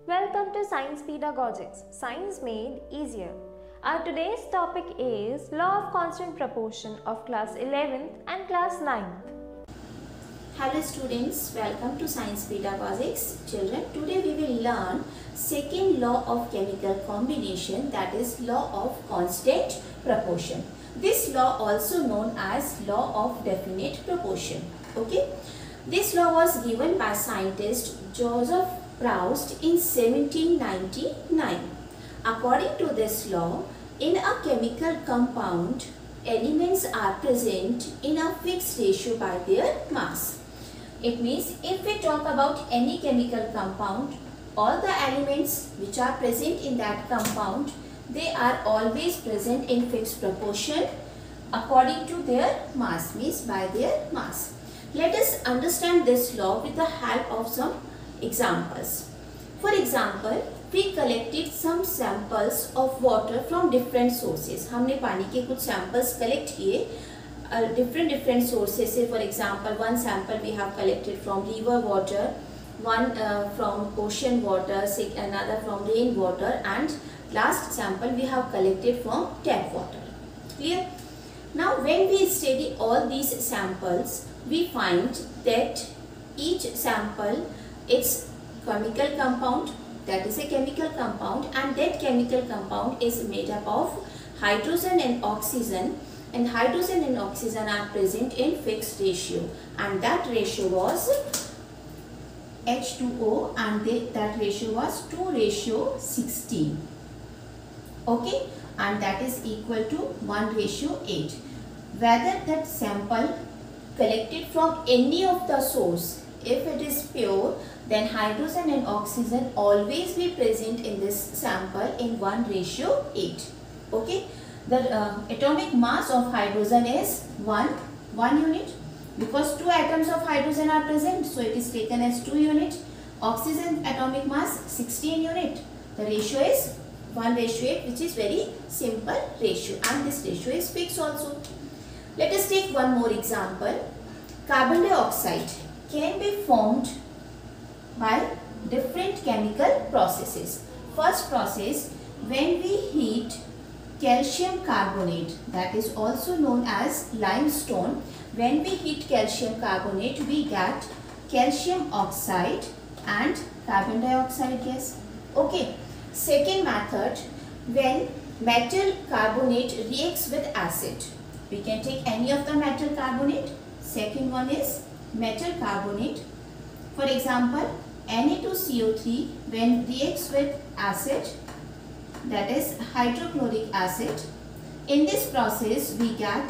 Welcome to Science Pedagogics, Science Made Easier. Our today's topic is Law of Constant Proportion of class 11th and class 9th. Hello students, welcome to Science Pedagogics. Children, today we will learn second law of chemical combination, that is law of constant proportion. This law also known as law of definite proportion. Okay, this law was given by scientist Joseph Proust in 1799. According to this law, in a chemical compound, elements are present in a fixed ratio by their mass. It means if we talk about any chemical compound, all the elements which are present in that compound, they are always present in fixed proportion according to their mass, means by their mass. Let us understand this law with the help of some examples. For example, we collected some samples of water from different sources. हमने पानी के कुछ samples collect किए different sources से. For example, one sample we have collected from river water, one from ocean water, another from rain water, and last sample we have collected from tap water. Clear? Now when we study all these samples, we find that each sample, its chemical compound, that is a chemical compound, and that chemical compound is made up of hydrogen and oxygen, and hydrogen and oxygen are present in fixed ratio, and that ratio was H2O, and that ratio was 2:16. Okay, and that is equal to 1:8. Whether that sample collected from any of the source, if it is pure, then hydrogen and oxygen always be present in this sample in 1:8. Okay, the atomic mass of hydrogen is 1 unit, because 2 atoms of hydrogen are present, so it is taken as 2 unit. Oxygen atomic mass 16 unit. The ratio is 1:8, which is very simple ratio, and this ratio is fixed also. Let us take one more example. Carbon dioxide can be formed by different chemical processes. First process, when we heat calcium carbonate, that is also known as limestone. When we heat calcium carbonate, we get calcium oxide and carbon dioxide gas. Okay. Second method, when metal carbonate reacts with acid. We can take any of the metal carbonate. Second one is metal carbonate. For example, Na2CO3 when reacts with acid, that is hydrochloric acid. In this process, we get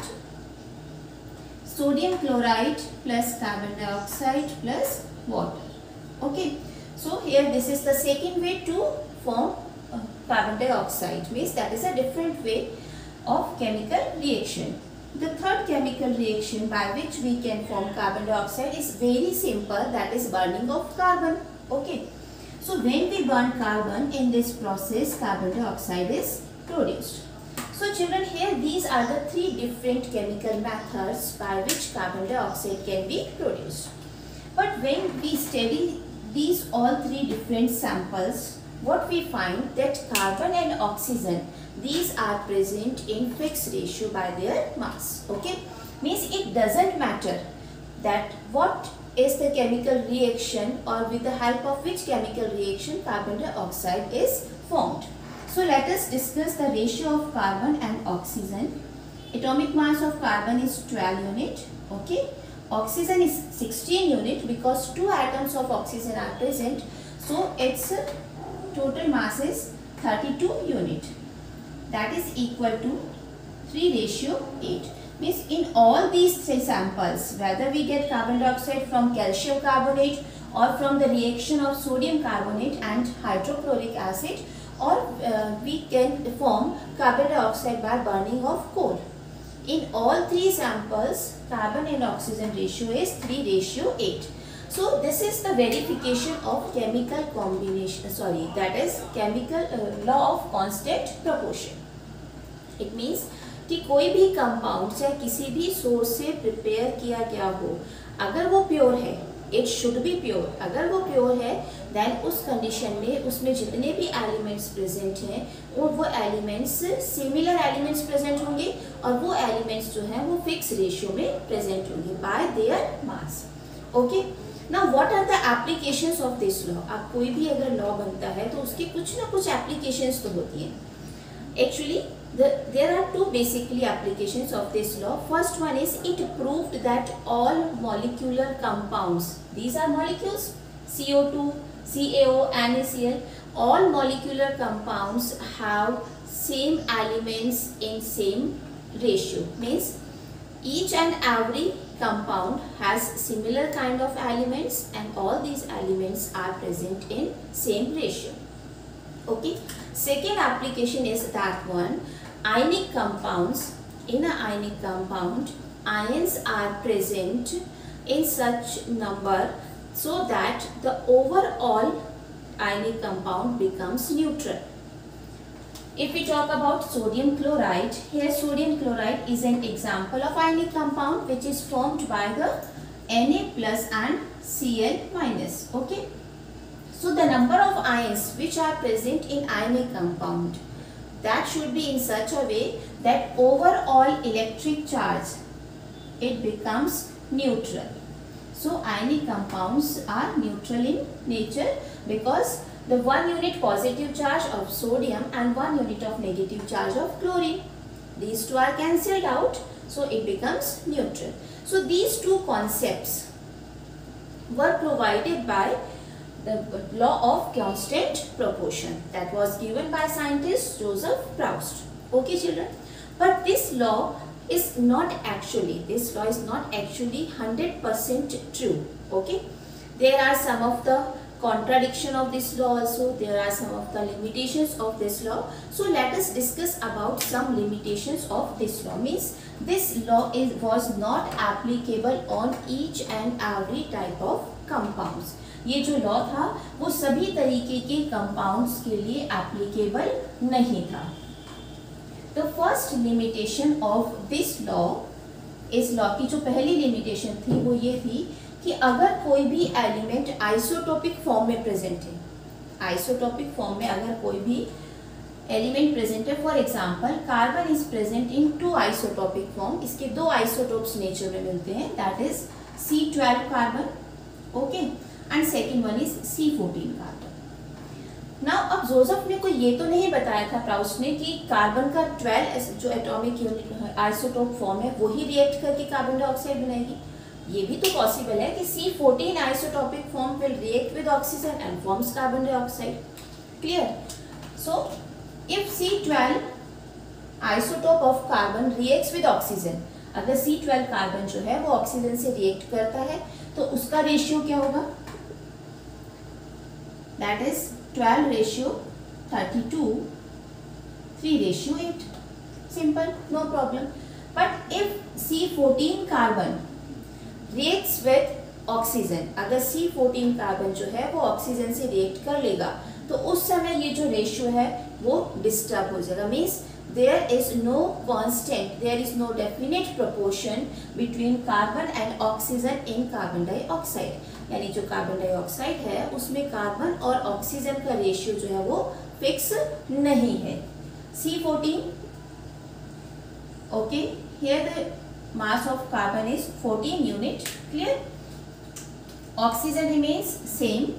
sodium chloride plus carbon dioxide plus water. Okay. So here this is the second way to form carbon dioxide, means that is a different way of chemical reaction. The third chemical reaction by which we can form carbon dioxide is very simple, that is burning of carbon. Okay. So when we burn carbon, in this process carbon dioxide is produced. So children, here these are the 3 different chemical methods by which carbon dioxide can be produced. But when we study these all 3 different samples, what we find that carbon and oxygen, these are present in fixed ratio by their mass. Okay, means it doesn't matter that what is the chemical reaction or with the help of which chemical reaction carbon dioxide is formed. So let us discuss the ratio of carbon and oxygen. Atomic mass of carbon is 12 unit. Okay, oxygen is 16 unit because 2 atoms of oxygen are present, so its total mass is 32 unit. That is equal to 3:8. Means in all these 3 samples, whether we get carbon dioxide from calcium carbonate or from the reaction of sodium carbonate and hydrochloric acid, or we can form carbon dioxide by burning of coal. In all 3 samples, carbon and oxygen ratio is 3:8. So this is the verification of chemical combination, that is chemical law of constant proportion. It means कि कोई भी compound चाहे किसी भी source से prepare किया गया हो, अगर वो प्योर है इट शुड बी प्योर। अगर वो प्योर है देन उस कंडीशन में उसमें जितने भी एलिमेंट्स प्रेजेंट हैं वो एलिमेंट्स सिमिलर एलिमेंट्स प्रेजेंट होंगे और वो एलिमेंट्स जो हैं वो फिक्स रेशियो में प्रेजेंट होंगे by their mass. Okay, now what are the applications of this law. अब कोई भी अगर लॉ बनता है तो उसकी कुछ ना कुछ एप्लीकेशंस तो होती हैं। Actually, there are two basically applications of this law. First one is it proved that all molecular compounds, these are molecules, CO2, CaO, NaCl, all molecular compounds have same elements in same ratio. Means each and every compound has similar kind of elements and all these elements are present in same ratio. Okay, second application is that one, ionic compounds. In a ionic compound, ions are present in such number so that the overall ionic compound becomes neutral. If we talk about sodium chloride, here sodium chloride is an example of ionic compound which is formed by the Na plus and Cl minus. Okay, so the number of ions which are present in ionic compound, that should be in such a way that overall electric charge it becomes neutral. So ionic compounds are neutral in nature because the 1 unit positive charge of sodium and 1 unit of negative charge of chlorine, these two are cancelled out, so it becomes neutral. So these two concepts were provided by the law of constant proportion that was given by scientist Joseph Proust. Okay children, but this law is not actually 100% true. Okay, there are some of the contradiction of this law also, there are some of the limitations of this law. So let us discuss about some limitations of this law. Means this law was not applicable on each and every type of compounds. ये जो law था वो सभी तरीके के compounds के लिए applicable नहीं था। The first limitation of this law, इस लॉ की जो पहली लिमिटेशन थी वो ये थी कि अगर कोई भी एलिमेंट आइसोटोपिक फॉर्म में प्रेजेंट है, आइसोटोपिक फॉर्म में अगर कोई भी एलिमेंट प्रेजेंट है, for example carbon is present in 2 isotopic form, इसके 2 आइसोटोप्स नेचर में मिलते हैं, that is C12 carbon, okay, and second one is C14 carbon. Now अब जोसेफ ने कोई ये तो नहीं बताया था प्राउस्ट ने कि कार्बन का 12 जो एटॉमिक यूनिट आइसोटोप फॉर्म है वही रिएक्ट करके कार्बन डाइऑक्साइड बनाएगी। ये भी तो पॉसिबल है कि C14 isotopic form will react with oxygen and forms carbon dioxide. Clear? So if C12 isotope of carbon reacts with oxygen, अगर C12 कार्बन जो है वो ऑक्सीजन से रिएक्ट करता है तो उसका रेशियो क्या होगा? That is 12 ratio 32, 3 ratio 8. Simple, no problem. But if C14 carbon reacts with oxygen, अगर C14 कार्बन जो है वो ऑक्सीजन से रिएक्ट कर लेगा तो उस समय ये जो रेशियो है वो डिस्टर्ब हो जाएगा। Means there is no constant, there is no definite proportion between carbon and oxygen in carbon dioxide. यानी जो कार्बन डाइऑक्साइड है उसमें कार्बन और ऑक्सीजन का रेशियो जो है वो फिक्स नहीं है। C14, okay, here the mass of carbon is 14 unit, clear? Oxygen remains same,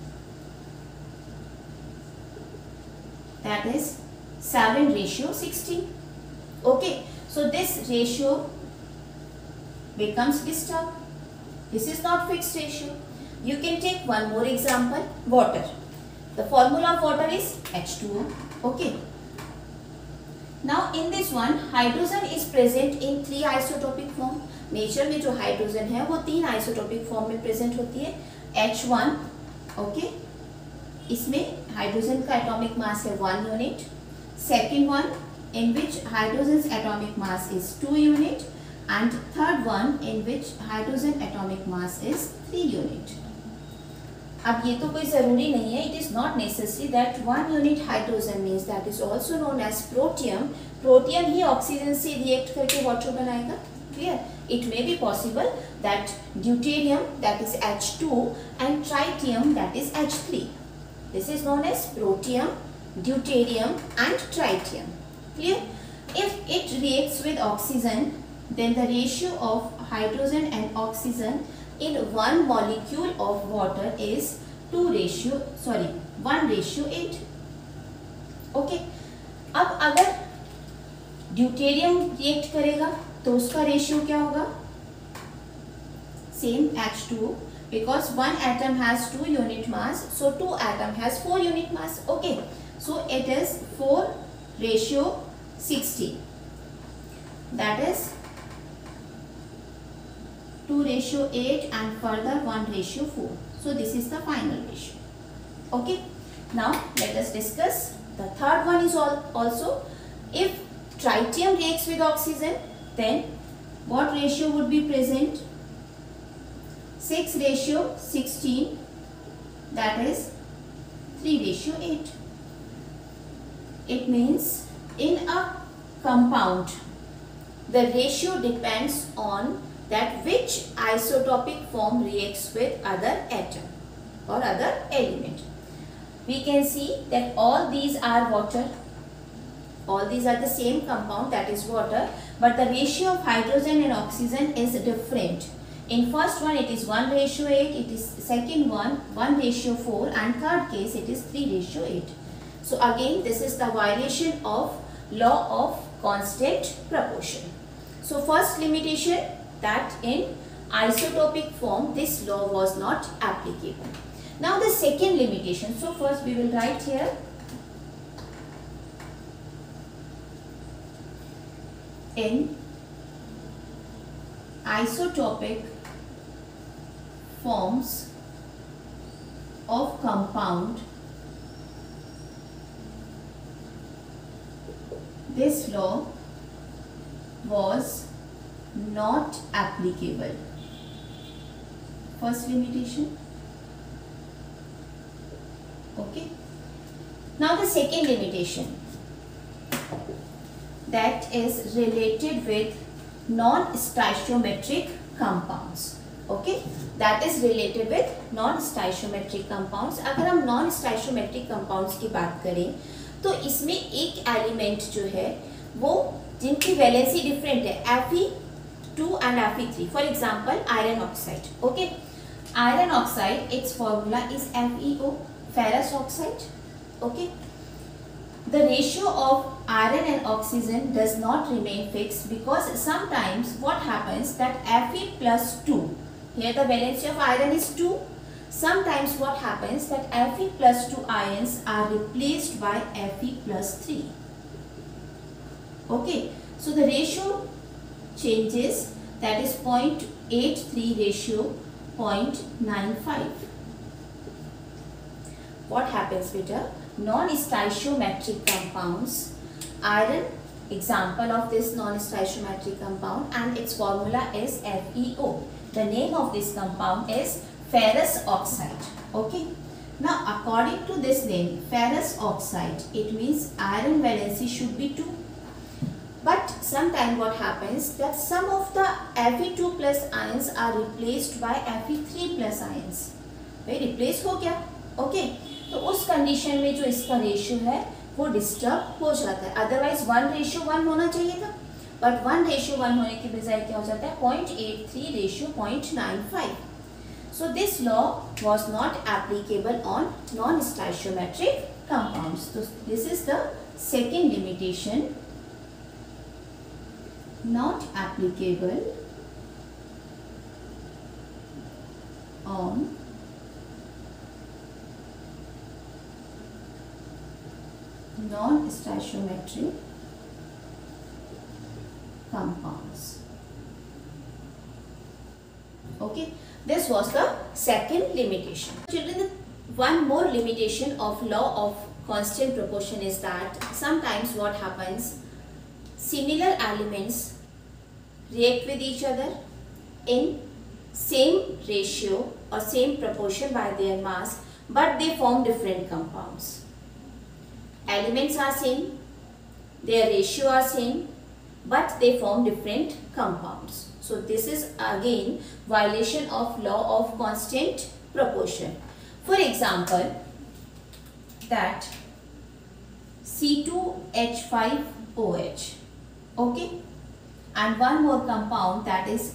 that is 7 ratio 16. Okay, so this ratio becomes disturbed. This is not fixed ratio. You can take one more example, water. The formula of water is H2O. Okay. Now in this one, hydrogen is present in 3 isotopic form. Nature में जो hydrogen है वो 3 isotopic form में present होती है। H1, okay, इसमें hydrogen का atomic mass है 1 unit. Second one in which hydrogen's atomic mass is 2 unit, and third one in which hydrogen atomic mass is 3 unit. अब ये तो कोई ज़रूरी नहीं है, it is not necessary that 1 unit hydrogen means that is also known as protium. protium ही oxygen से react करके वाटर बनाएगा। Clear? It may be possible that deuterium, that is H2, and tritium, that is H3. This is known as protium, deuterium and tritium. Clear? If it reacts with oxygen, then the ratio of hydrogen and oxygen in one molecule of water is 1:8. Okay, अब अगर deuterium react करेगा तो उसका ratio क्या होगा? Same H2, because one atom has 2 unit mass, so 2 atom has 4 unit mass. Okay, so it is 4:16. That is 2:8 and further 1:4. So this is the final ratio. Okay, now let us discuss the third one. Is also, if tritium reacts with oxygen, then what ratio would be present? 6:16, that is 3:8. It means in a compound the ratio depends on that which isotopic form reacts with other atom or other element. We can see that all these are water. All these are the same compound, that is water, but the ratio of hydrogen and oxygen is different. In first one it is 1:8, it is second one 1:4, and third case it is 3:8. So again this is the violation of law of constant proportion. So first limitation, that in isotopic form this law was not applicable. Now the second limitation. So first we will write here in isotopic forms of compound, this law was not applicable. First limitation. Okay. Now the second limitation, that is related with non-stoichiometric compounds. Okay, that is related with non-stoichiometric compounds. अगर हम non-stoichiometric compounds की बात करें तो इसमें एक element जो है वो जिनकी वैलेंसी डिफरेंट है, Fe2 and Fe3. For example iron oxide. Okay, iron oxide, its formula is FeO, ferrous oxide. Okay, the ratio of iron and oxygen does not remain fixed, because sometimes what happens that Fe+2, here the valency of iron is 2. Sometimes what happens that Fe+2 ions are replaced by Fe+3. Okay, so the ratio changes, that is 0.83 ratio 0.95. What happens with the non-stoichiometric compounds? Iron, example of this non-stoichiometric compound, and its formula is FeO. The name of this compound is ferrous oxide. Okay, now according to this name, ferrous oxide, it means iron valency should be 2. But sometimes what happens that some of the Fe2 plus ions are replaced by Fe3 plus ions. भाई replace हो गया. Okay, तो उस condition में जो इसका ratio है वो डिस्टर्ब हो जाता है. अदरवाइज 1:1 होना चाहिए था, बट 1:1 होने की बजाय क्या हो जाता है 0.83 ratio 0.95. So this law was not applicable on non-stoichiometric compounds. So this is the second limitation, not applicable on non-stoichiometric compounds. Okay, this was the second limitation. Children, one more limitation of law of constant proportion is that sometimes what happens, similar elements react with each other in same ratio or same proportion by their mass, but they form different compounds. Elements are same, their ratio are same, but they form different compounds. So this is again violation of law of constant proportion. For example, that C2H5OH, okay, and one more compound, that is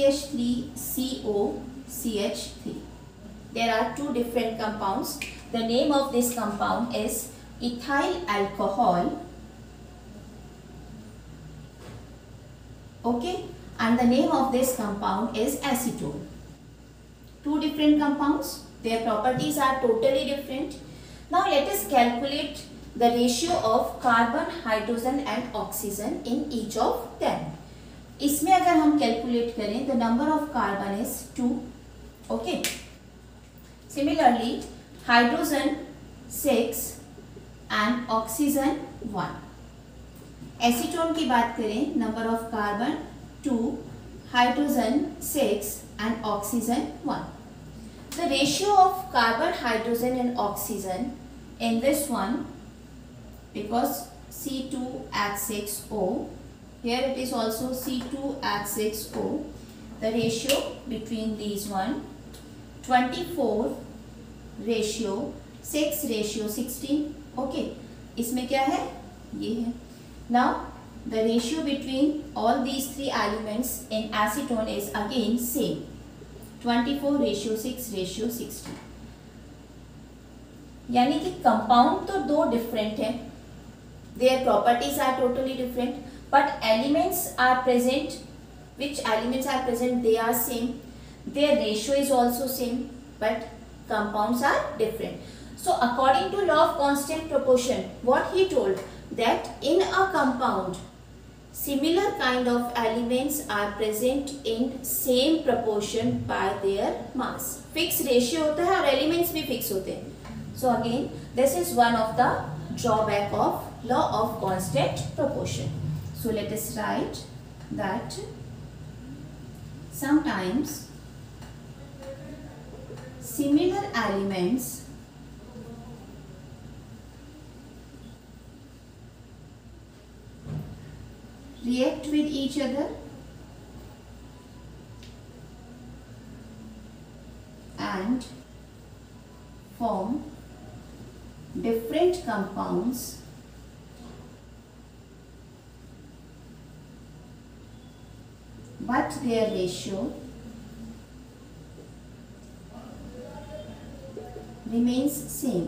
CH3COCH3. There are two different compounds. The name of this compound is ethyl alcohol, okay, and the name of this compound is acetone. Two different compounds, their properties are totally different. Now let us calculate the ratio of carbon, hydrogen and oxygen in each of them. इसमें अगर हम calculate करें, the number of carbon is 2, okay. Similarly, hydrogen 6 and oxygen 1. Acetone की बात करें, number of carbon 2, hydrogen 6 and oxygen 1. The ratio of carbon, hydrogen and oxygen in this one, because C2H6O, here it is also C2H6O, the ratio between these one 24 ratio 6 ratio 16, okay. इसमें क्या है, ये है. Now the ratio between all these three elements in acetone is again same, 24 ratio 6 ratio 16. यानी कि compound तो दो different हैं, their properties are totally different, but elements are present. Which elements are present? They are same. Their ratio is also same, but compounds are different. So according to law of constant proportion, what he told, that in a compound similar kind of elements are present in same proportion by their mass. Fixed ratio होता है और elements भी fix होते हैं. So again, this is one of the drawback of law of constant proportion. So let us write that sometimes similar elements react with each other and form different compounds but their ratio remains same.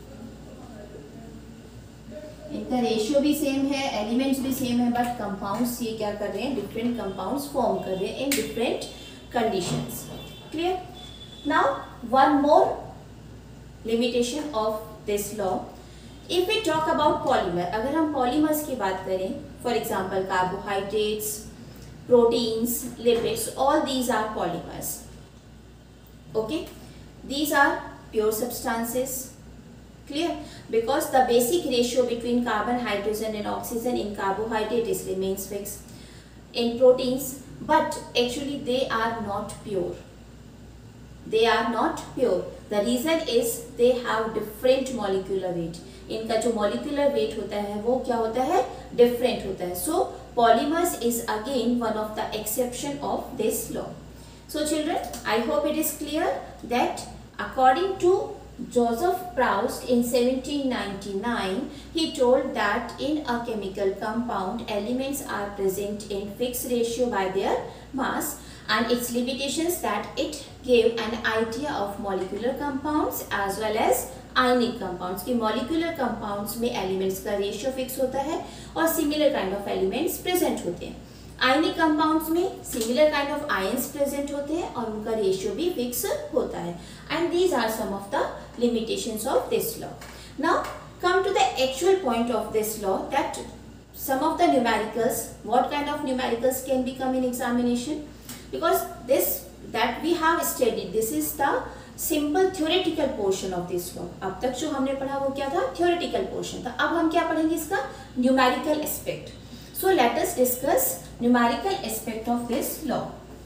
इनका ratio भी same है, elements भी same है, but compounds ये क्या कर रहे हैं, डिफरेंट कंपाउंड्स फॉर्म कर रहे हैं in different conditions. Clear? Now one more limitation of this law. If we talk about polymer, अगर हम पॉलीमर्स की बात करें, for example carbohydrates, proteins, lipids, all these are polymers. Okay, these are pure substances. Clear? Because the basic ratio between carbon, hydrogen and oxygen in carbohydrate is remains fixed in proteins, but actually they are not pure. They are not pure. The reason is they have different molecular weight. इनका जो molecular weight होता है वो क्या होता है, different होता है. So polymers is again one of the exception of this law. So children, I hope it is clear that according to Joseph Proust in 1799, he told that in a chemical compound elements are present in fixed ratio by their mass, and its limitations that it gave an idea of molecular compounds as well as ionic compounds की. Molecular compounds में elements का ratio fix होता है और similar kind of elements present होते हैं. Ionic compounds में similar kind of ions present होते हैं और उनका रेशियो भी फिक्स होता है. And these are some of the limitations of this law. Now come to the actual point of this law, that some of the numericals, what kind of numericals can be come in examination, because this that we have studied, this is the simple theoretical portion of this law. अब तक जो हमने पढ़ा वो क्या था, theoretical portion था. अब हम क्या पढ़ेंगे, इसका numerical aspect. So let us discuss numerical aspect of this law.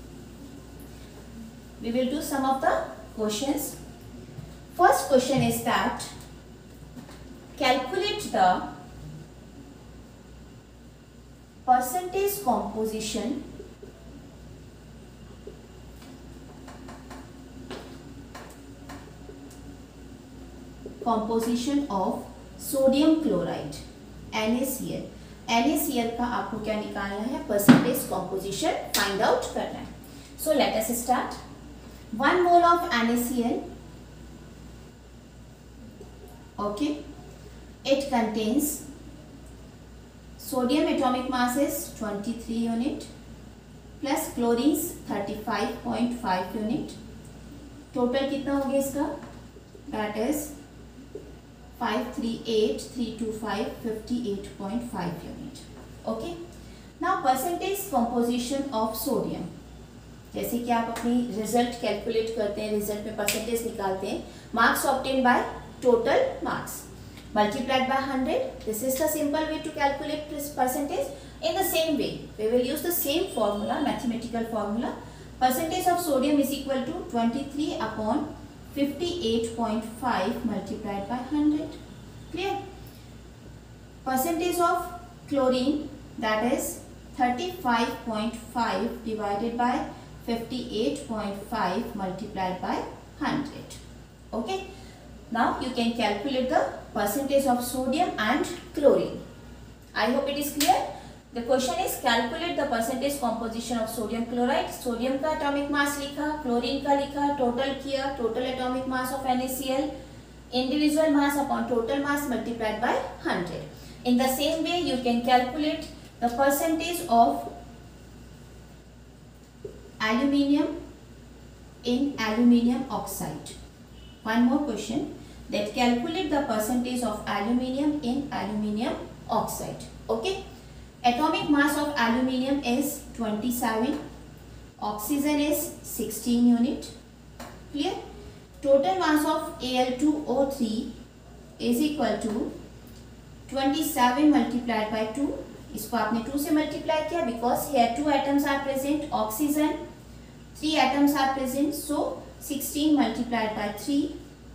We will do some of the questions. First question is that calculate the percentage composition composition of sodium chloride NaCl. NaCl का आपको क्या निकालना है, percentage composition find out करना है. So let us start. 1 mole of NaCl, okay, it contains sodium atomic mass is 23 unit plus chlorine 35.5 unit. Total कितना हो गया इसका, that is 538,325 58.5 unit. Okay. Now percentage composition of sodium. जैसे कि आप अपनी रिजल्ट कैलकुलेट करते हैं, रिजल्ट में परसेंटेज निकालते हैं, marks obtain by total marks multiplied by 100. This is the simple way to calculate this percentage. In the same way, we will use the same formula, mathematical formula. Percentage of sodium is equal to 23 upon 58.5 multiplied by 100. Clear? Percentage of chlorine, that is 35.5 divided by 58.5 multiplied by 100. Okay. Now you can calculate the percentage of sodium and chlorine. I hope it is clear. The question is calculate the percentage composition of sodium chloride. Sodium का atomic mass लिखा, chlorine का लिखा, total किया, total atomic mass of NaCl, individual mass upon total mass multiplied by 100. In the same way, you can calculate the percentage of aluminium in aluminium oxide. One more question, that calculate the percentage of aluminium in aluminium oxide. Okay. Atomic mass of aluminium is 27. Oxygen is 16 unit. Clear? Total mass of Al2O3 is equal to 27 multiplied by 2. इसको आपने 2 से multiply किया because here 2 atoms are present. Oxygen 3 atoms are present. So 16 multiplied by 3,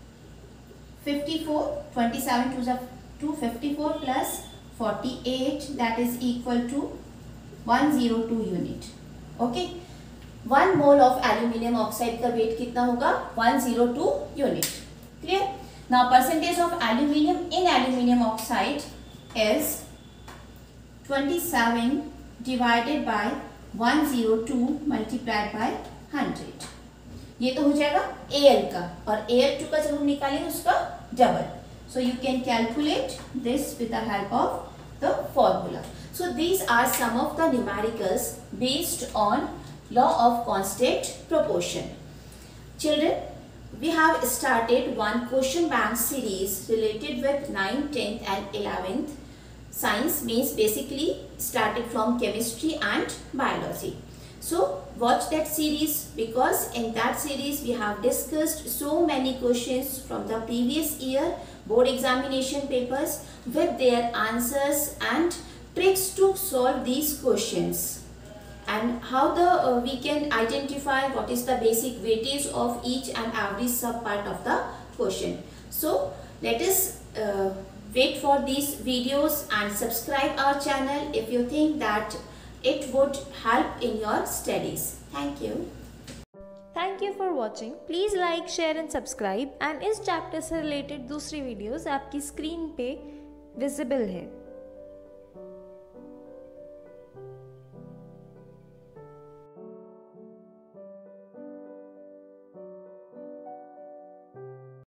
54, 27 to the 254 plus 48, that is equal to 102 unit. Okay. 1 mole of aluminium oxide का weight कितना होगा, 102 unit. Clear? Now percentage of aluminium in aluminium oxide is 27 divided by 102 multiplied by 100. ये तो हो जाएगा Al का, और Al2 का जब हम निकालेंगे उसका double. So you can calculate this with the help of the formula. So these are some of the numericals based on law of constant proportion. Children, we have started one question bank series related with 9th, 10th and 11th. Science means basically started from chemistry and biology. So watch that series because in that series we have discussed so many questions from the previous year board examination papers with their answers and tricks to solve these questions, and how we can identify what is the basic weightage of each and every sub part of the question. So let us wait for these videos and subscribe our channel if you think that it would help in your studies. Thank you. Thank you for watching. Please like, share and subscribe. and इस chapter से related दूसरी videos आपकी screen पे visible है.